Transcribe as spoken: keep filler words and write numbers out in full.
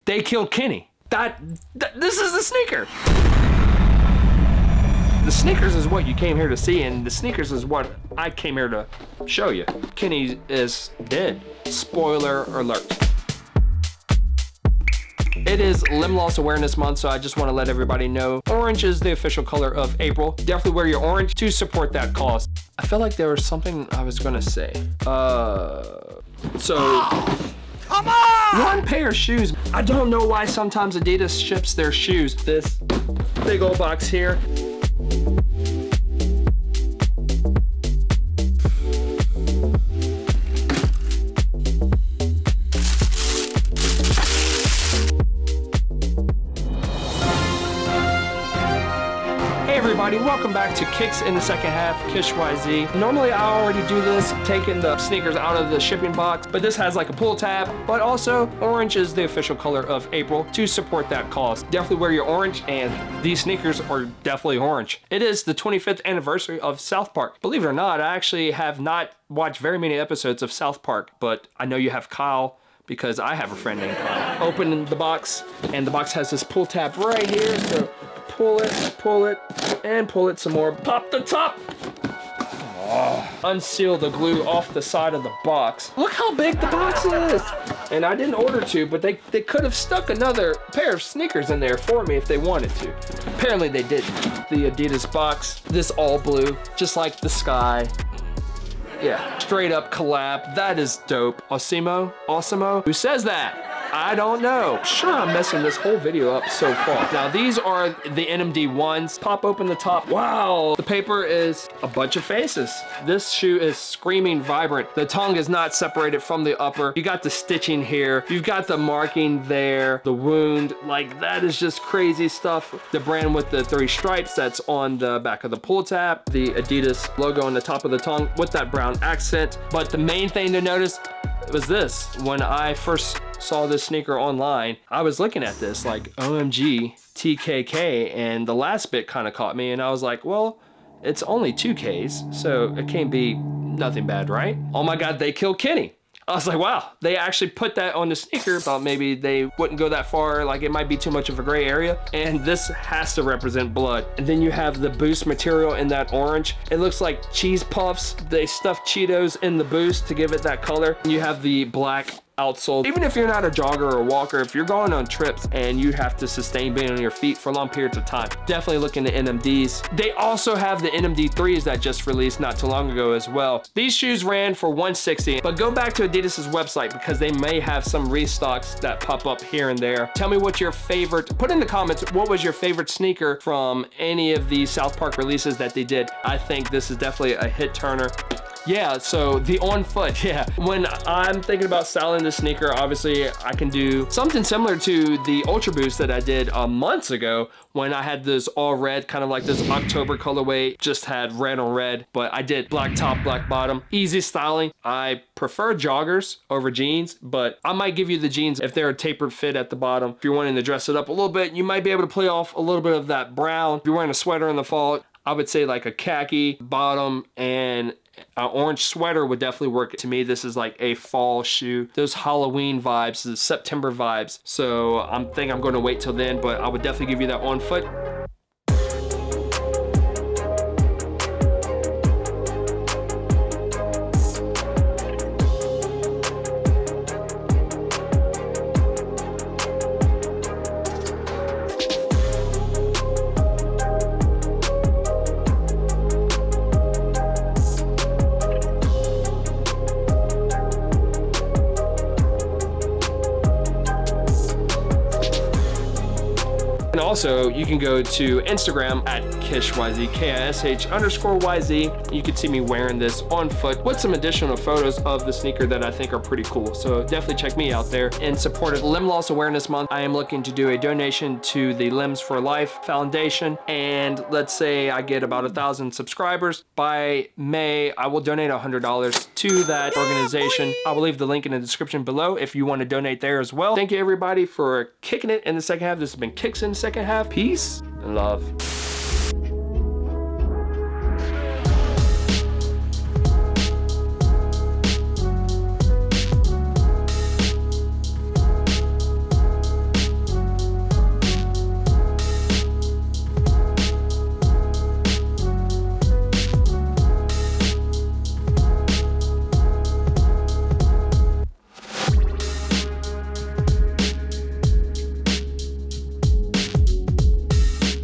They killed Kenny. That, that this is the sneaker. The sneakers is what you came here to see, and the sneakers is what I came here to show you. Kenny is dead. Spoiler alert. It is Limb Loss Awareness Month, so I just want to let everybody know orange is the official color of April. Definitely wear your orange to support that cause. I felt like there was something I was gonna say. Uh, so, oh, come on! One pair of shoes. I don't know why sometimes Adidas ships their shoes. This big old box here. Everybody, welcome back to Kicks in the Second Half, Kish Y Z. Normally I already do this, taking the sneakers out of the shipping box, but this has like a pull tab, but also orange is the official color of April to support that cause. Definitely wear your orange, and these sneakers are definitely orange. It is the twenty-fifth anniversary of South Park. Believe it or not, I actually have not watched very many episodes of South Park, but I know you have Kyle, because I have a friend named Kyle. Open the box, and the box has this pull tab right here, so pull it, pull it, and pull it some more. Pop the top. Oh. Unseal the glue off the side of the box. Look how big the box is. And I didn't order two, but they, they could have stuck another pair of sneakers in there for me if they wanted to. Apparently they didn't. The Adidas box, this all blue, just like the sky. Yeah, straight up collab. That is dope. Osimo? Osimo? Who says that? I don't know. Sure, I'm messing this whole video up so far. Now, these are the N M D ones. Pop open the top. Wow. The paper is a bunch of faces. This shoe is screaming vibrant. The tongue is not separated from the upper. You got the stitching here. You've got the marking there. The wound. Like, that is just crazy stuff. The brand with the three stripes that's on the back of the pull tab. The Adidas logo on the top of the tongue with that brown accent. But the main thing to notice was this. When I first saw this sneaker online, I was looking at this like O M G T K K, and the last bit kind of caught me, and I was like, well, it's only two Ks, so it can't be nothing bad, right? Oh my God, they killed Kenny. I was like, wow, they actually put that on the sneaker. Thought maybe they wouldn't go that far, like it might be too much of a gray area. And this has to represent blood. And then you have the Boost material in that orange. It looks like cheese puffs. They stuffed Cheetos in the Boost to give it that color. You have the black outsole. Even if you're not a jogger or a walker, if you're going on trips and you have to sustain being on your feet for long periods of time, definitely look into N M Ds. They also have the N M D threes that just released not too long ago as well. These shoes ran for one sixty, but go back to Adidas's website because they may have some restocks that pop up here and there. Tell me what your favorite, put in the comments, what was your favorite sneaker from any of these South Park releases that they did. I think this is definitely a hit turner. Yeah, so the on foot, yeah. When I'm thinking about styling this sneaker, obviously I can do something similar to the Ultra Boost that I did uh, months ago when I had this all red, kind of like this October colorway, just had red on red, but I did black top, black bottom. Easy styling. I prefer joggers over jeans, but I might give you the jeans if they're a tapered fit at the bottom. If you're wanting to dress it up a little bit, you might be able to play off a little bit of that brown. If you're wearing a sweater in the fall, I would say like a khaki bottom and an orange sweater would definitely work. To me, this is like a fall shoe. Those Halloween vibes, the September vibes. So I'm thinking I'm going to wait till then, but I would definitely give you that on foot. And also, you can go to Instagram at KishYZ, K I S H underscore Y Z. You can see me wearing this on foot with some additional photos of the sneaker that I think are pretty cool. So definitely check me out there. In support of Limb Loss Awareness Month, I am looking to do a donation to the Limbs for Life Foundation. And let's say I get about a thousand subscribers. By May, I will donate one hundred dollars to that organization. I will leave the link in the description below if you want to donate there as well. Thank you everybody for kicking it in the second half. This has been Kicks in the Second Half. Peace and love.